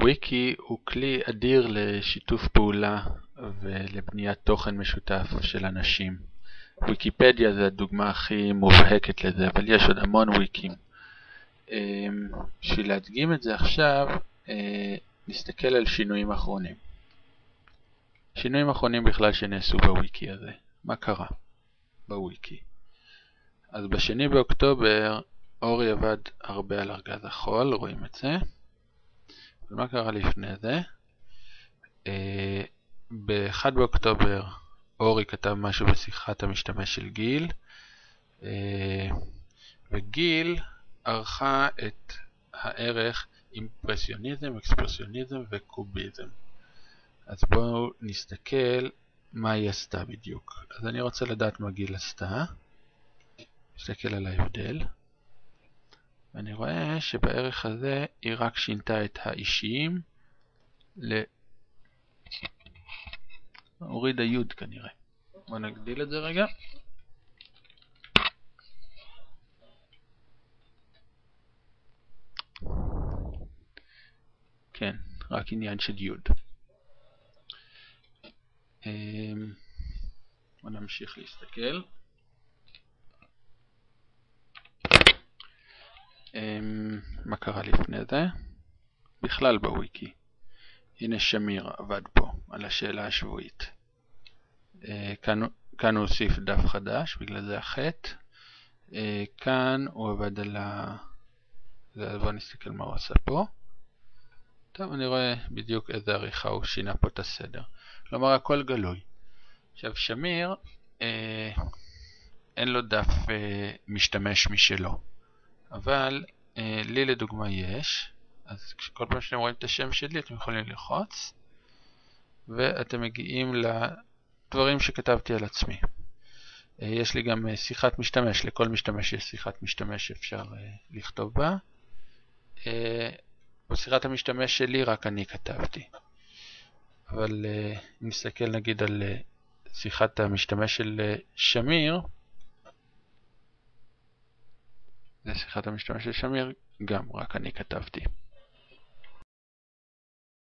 וויקי הוא כלי אדיר לשיתוף פעולה ולבניית תוכן משותף של אנשים. ויקיפדיה זה הדוגמה הכי מובהקת לזה, אבל יש עוד המון וויקים. בשביל להדגים את זה עכשיו, נסתכל על שינויים אחרונים. שינויים אחרונים בכלל שנעשו בוויקי הזה. מה קרה בוויקי? אז ב2 באוקטובר אורי עבד הרבה על ארגז החול, רואים את זה. ומה קרה לפני זה? ב1 באוקטובר אורי כתב משהו בשיחת המשתמש של גיל, וגיל ערכה את הערך אימפרסיוניזם, אקספרסיוניזם וקוביזם. אז בואו נסתכל מה היא עשתה בדיוק. אז אני רוצה לדעת מה גיל עשתה. נסתכל על ההבדל. ואני רואה שבערך הזה היא רק שינתה את האישיים הורידה יוד כנראה. בואו נגדיל את זה רגע. כן, רק עניין של יוד. בואו נמשיך להסתכל. מה קרה לפני זה? בכלל בוויקי. הנה שמיר עבד פה על השאלה השבועית. כאן הוא הוסיף דף חדש, בגלל זה החטא. כאן הוא עבד על בואו נסתכל מה הוא עשה פה. טוב, אני רואה בדיוק איזה עריכה הוא שינה פה את הסדר. כלומר, הכל גלוי. עכשיו, שמיר, אין לו דף משתמש משלו. אבל לי לדוגמה יש. אז כל פעם שאתם רואים את השם שלי, אתם יכולים ללחוץ. ואתם מגיעים לדברים שכתבתי על עצמי. יש לי גם שיחת משתמש. לכל משתמש יש שיחת משתמש שאפשר לכתוב בה. בשיחת המשתמש שלי רק אני כתבתי. אבל אם נסתכל נגיד על שיחת המשתמש של שמיר, זה שיחת המשתמש של שמיר, גם רק אני כתבתי.